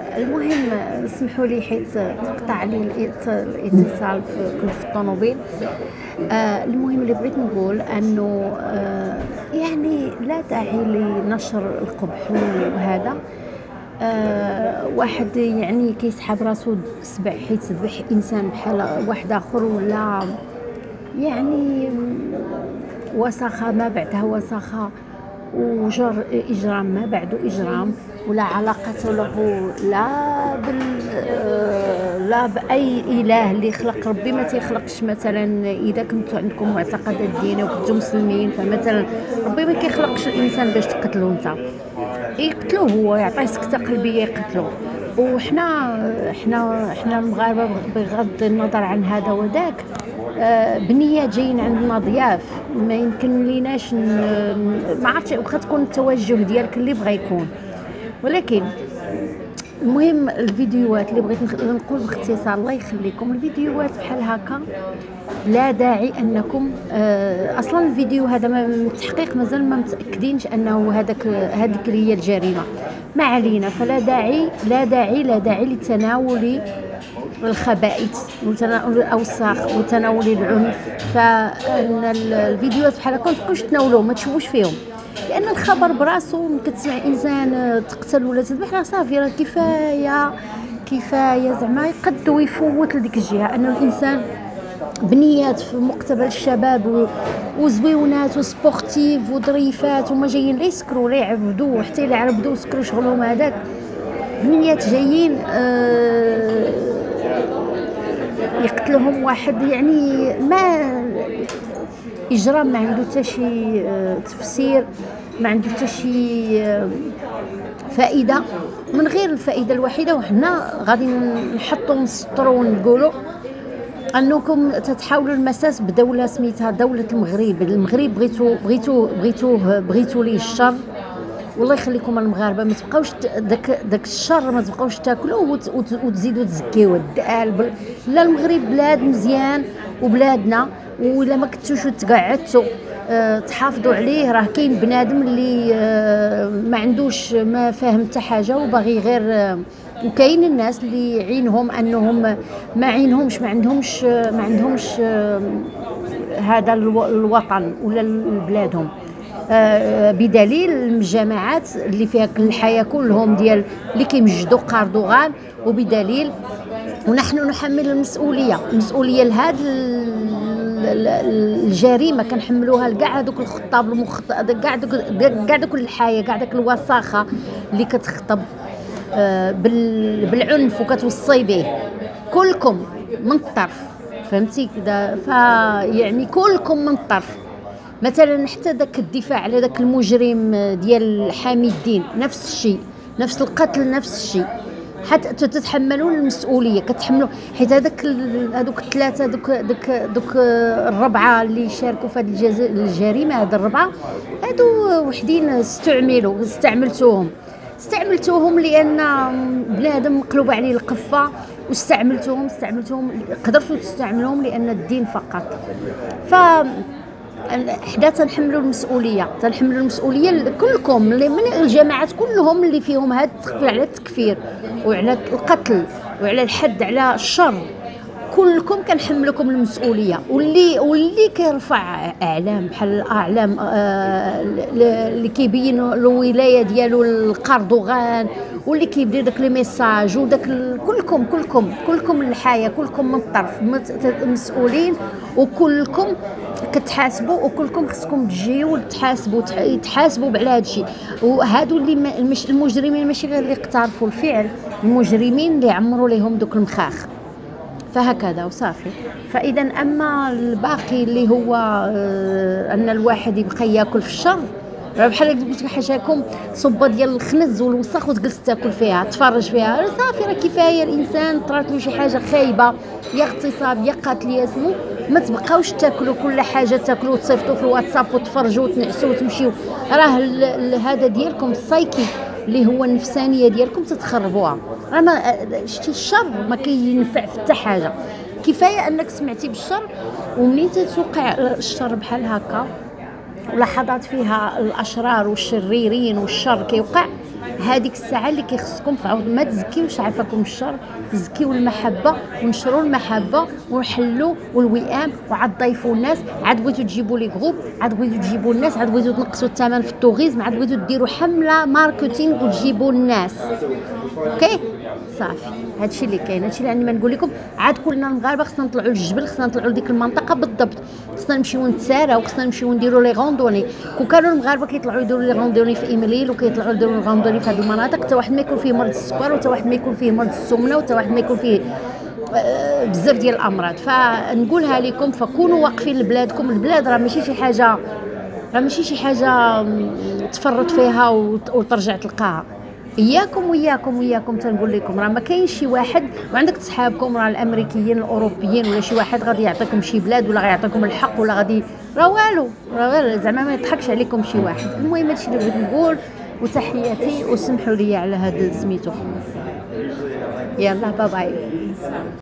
المهم اسمحوا لي حيت تقطع لي الاتصال في الطوموبيل. المهم اللي بغيت نقول انه يعني لا داعي لنشر القبح وهذا. واحد يعني كيسحب راسو سبع حيت ذبح انسان بحال واحد اخر، ولا يعني وسخه ما بعدها وسخه، وجر اجرام ما بعده اجرام، ولا علاقه له لا باي اله اللي خلق ربي. ما تيخلقش مثلا اذا كنتوا عندكم معتقدات دينيه وكنتوا مسلمين، فمثلا ربي ما كيخلقش الانسان باش تقتلوه انت، يقتلوه هو، يعطيه سكته قلبيه يقتلوه. وحنا المغاربه بغض النظر عن هذا وذاك بنيه جايين عندنا ضياف، ما يمكن ليناش ما عرفتش واخا تكون التوجه ديالك اللي بغى يكون. ولكن المهم الفيديوهات اللي بغيت نقول باختصار، الله يخليكم، الفيديوهات بحال هكا لا داعي انكم اصلا الفيديو هذا التحقيق مازال ما متاكدينش انه هذيك هي الجريمه، ما علينا. فلا داعي لتناول الخبائث وتناول الاوساخ وتناول العنف. فان الفيديوهات بحال هكا ما تبقوش تناولوهم، ما تشوفوش فيهم، لان الخبر براسو كتسمع انسان تقتل ولا تذبح، راه صافي، راه كفايه زعما يقدو يفوت لديك الجهه. ان الانسان بنيات في مقتبل الشباب وزويونات وسبورتيف وظريفات، وما جايين لا يسكروا لا يعبدوا، حتى الا عبدوا سكروا شغلهم هذاك، بنيات جايين يقتلهم واحد يعني ما اجرام ما عنده حتى شي تفسير، ما عنده حتى شي فائده، من غير الفائده الوحيده. وحنا غادي نحطوا نسطروا ونقولوا انكم تتحاولوا المساس بدوله سميتها دوله المغرب. المغرب بغيتوا ليه الشر، والله يخليكم المغاربه ما تبقاوش داك الشر ما تبقاوش تاكلوه وتزيدوا تزكيوه. لا، المغرب بلاد مزيان وبلادنا، ولا ما كنتوش تقعدتوا تحافظوا عليه، راه كاين بنادم اللي ما عندوش ما فاهم حتى حاجه وباغي غير. وكاين الناس اللي عينهم انهم ما عندهمش هذا الوطن ولا بلادهم، بدليل الجماعات اللي فيها الحياه كلهم ديال اللي كيمجدوا قردوغان، وبدليل ونحن نحمل المسؤوليه لهذا الجريمه، كنحملوها لكاع هذوك الخطاب كاع دوك الحياه، كاع داك الوساخه اللي كتخطب بالعنف وكتوصي به. كلكم من الطرف، فهمتي كذا؟ فيعني كلكم من الطرف. مثلا حتى داك الدفاع على داك المجرم ديال حامي الدين نفس الشيء، نفس القتل نفس الشيء، حتى تتحملون المسؤوليه، كتحملوا. حيت هذوك الثلاثه دوك الربعه اللي شاركوا في هذه الجريمه، هاد الربعه هادو وحدين استعملتوهم لان بنادم مقلوب عليه القفه، واستعملتوهم قدرتوا تستعملوهم لان الدين فقط. حدا تنحملوا المسؤوليه كلكم، اللي من الجماعات كلهم اللي فيهم هذا على التكفير وعلى القتل وعلى الحد على الشر، كلكم كنحملكم المسؤوليه. واللي كيرفع اعلام بحال الاعلام اللي كيبين الولايه ديالو القردوغان، واللي كيبدي داك لي ميساج وداك كلكم الحياه، كلكم من الطرف مسؤولين، وكلكم كتحاسبوا، وكلكم خصكم تجيو تحاسبوا على هذا الشيء. وهادو اللي المجرمين ماشي غير اللي اقترفوا الفعل، المجرمين اللي عمروا لهم دوك المخاخ. فهكذا وصافي. فاذا اما الباقي اللي هو ان الواحد يبقى ياكل في الشر، راه بحال قلت لك حاجاكم صبه ديال الخنز والوسخ وتجلس تاكل فيها تفرج فيها، صافي راه كفايه. الانسان طرات له شي حاجه خايبه، يا اغتصاب يا قتل يا سمو، ما تبقاوش تاكلوا كل حاجه، تاكلوا وتصيفطوا في الواتساب وتفرجوا وتنعسوا وتمشيو. راه هذا ديالكم السايكي اللي هو النفسانيه ديالكم تتخربوها. راه ما شتي الشر ما كينفع في حتى حاجه. كفايه انك سمعتي بالشر، ومنين تتوقع الشر بحال هكا ولحظات فيها الاشرار والشريرين والشر كيوقع، هذيك الساعه اللي كيخصكم فعاود ما تزكيوش عافاكم الشر، تزكيو المحبه ونشروا المحبه ونحلوا والوئام، وعاد ضيفوا الناس، عاد بغيتو تجيبوا لي جروب، عاد بغيتو تجيبوا الناس، عاد بغيتو تنقصوا الثمن في التوريزم، عاد بغيتو ديروا حمله ماركتينغ وتجيبوا الناس. اوكي صافي، هادشي اللي كاين، هادشي اللي عندي ما نقول لكم. عاد كلنا المغاربه خصنا نطلعوا للجبل، خصنا نطلعوا لديك المنطقه بالضبط، خصنا نمشيو نتساراو، خصنا نمشيو نديروا لي غوندوني. كون كانوا المغاربه كيطلعوا يديروا لي غوندوني في ايميليل وكيطلعوا يديروا غوندوني في هذه المناطق، حتى واحد ما يكون فيه مرض السكر، وحتى واحد ما يكون فيه مرض السمنه، وحتى واحد ما يكون فيه بزاف ديال الامراض. فنقولها لكم، فكونوا واقفين لبلادكم. البلاد راه ماشي شي حاجه تفرط فيها وترجع تلقاها. اياكم تنقول لكم، راه ما كاينش شي واحد، وعندك صحابكم راه الامريكيين الاوروبيين ولا شي واحد غادي يعطيكم شي بلاد ولا غيعطيكم الحق ولا غادي، راه والو زعما ما يضحكش عليكم شي واحد. المهم هادشي اللي بغيت نقول، وتحياتي وسمحوا لي على هذا سميتو. يلا باي.